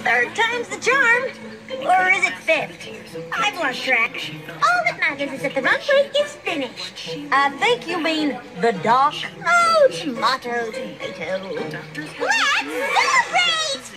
Third time's the charm. Or is it fifth? I've lost track. All that matters is that the runway is finished. I think you mean the dock. Oh, tomato, tomato. Let's celebrate!